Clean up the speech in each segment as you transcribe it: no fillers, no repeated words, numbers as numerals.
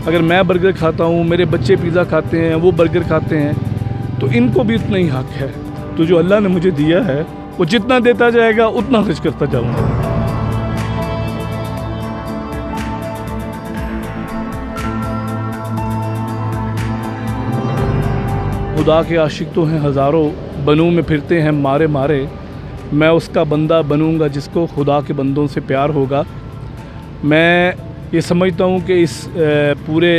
اگر میں برگر کھاتا ہوں، میرے بچے پیزا کھاتے ہیں، وہ برگر کھاتے ہیں، تو ان کو بھی اتنا ہی حق ہے۔ تو جو اللہ نے مجھے دیا ہے وہ جتنا دیتا جائے گا اتنا خرچ کرتا جاؤں گا۔ خدا کے عاشق تو ہیں ہزاروں، بنوں میں پھرتے ہیں مارے مارے، میں اس کا بندہ بنوں گا جس کو خدا کے بندوں سے پیار ہوگا۔ میں یہ سمجھتا ہوں کہ اس پورے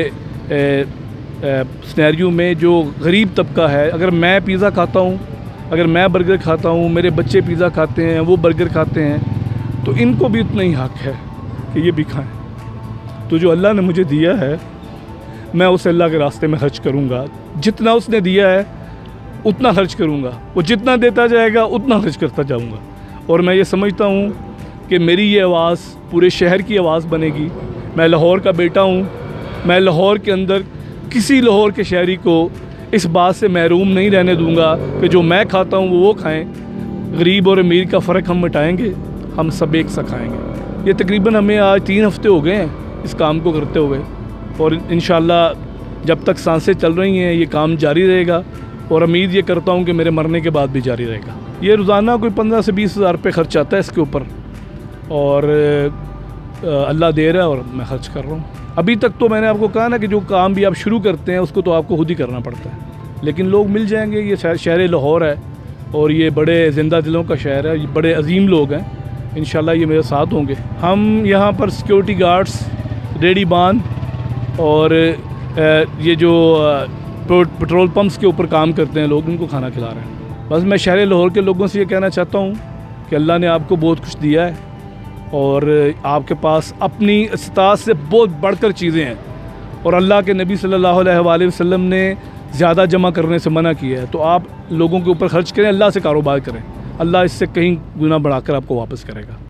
سینیریو میں جو غریب طبقہ ہے، اگر میں پیزا کھاتا ہوں، اگر میں برگر کھاتا ہوں، میرے بچے پیزا کھاتے ہیں، وہ برگر کھاتے ہیں، تو ان کو بھی اتنا ہی حق ہے کہ یہ بھی کھائیں۔ تو جو اللہ نے مجھے دیا ہے میں اسے اللہ کے راستے میں خرچ کروں گا، جتنا اس نے دیا ہے اتنا خرچ کروں گا، وہ جتنا دیتا جائے گا اتنا خرچ کرتا جاؤں گا۔ اور میں یہ سمجھتا ہوں کہ میری یہ آواز پورے شہر کی آواز بنے گی۔ میں لاہور کا بیٹا ہوں، میں لاہور کے اندر کسی لاہور کے شہری کو اس بات سے محروم نہیں رہنے دوں گا کہ جو میں کھاتا ہوں وہ کھائیں۔ غریب اور امیر کا فرق ہم مٹائیں گے، ہم سب ایک سا کھائیں گے۔ یہ تقریباً ہمیں آج 3 ہفتے ہو گئے ہیں اس کام کو کرتے ہوئے، اور انشاءاللہ جب تک سانسیں چل رہی ہیں یہ کام جاری رہے گا، اور امید یہ کرتا ہوں کہ میرے مرنے کے بعد بھی جاری رہے گا۔ یہ روزانہ کوئی 15 سے 20 ہزار روپے خرچ آتا ہے اس کے اوپر، اور اللہ دے رہا ہے اور میں خرچ کر رہا ہوں۔ ابھی تک تو میں نے آپ کو کہا نا کہ جو کام بھی آپ شروع کرتے ہیں اس کو تو آپ کو خود ہی کرنا پڑتا ہے، لیکن لوگ مل جائیں گے۔ یہ شہر لاہور ہے اور یہ بڑے زندہ دلوں کا شہر ہے، یہ بڑے عظیم لوگ ہیں، انشاءاللہ یہ میرے ساتھ ہوں گے۔ ہم یہاں پر سیکیورٹی گارڈز، ریڈی بان اور یہ جو پٹرول پمپس کے اوپر کام کرتے ہیں لوگ، ان کو کھانا کھلا رہے ہیں۔ بس میں شہر لاہور کے لوگوں سے یہ کہنا چاہتا ہوں کہ اللہ نے آپ کو بہت کچھ دیا ہے، اور آپ کے پاس اپنی استطاعت سے بہت بڑھ کر چیزیں ہیں، اور اللہ کے نبی صلی اللہ علیہ وآلہ وسلم نے زیادہ جمع کرنے سے منع کیا ہے۔ تو آپ لوگوں کے اوپر خرچ کریں، اللہ سے کاروبار کریں، اللہ اس سے کہیں گنا بڑھا کر آپ کو واپس کرے گا۔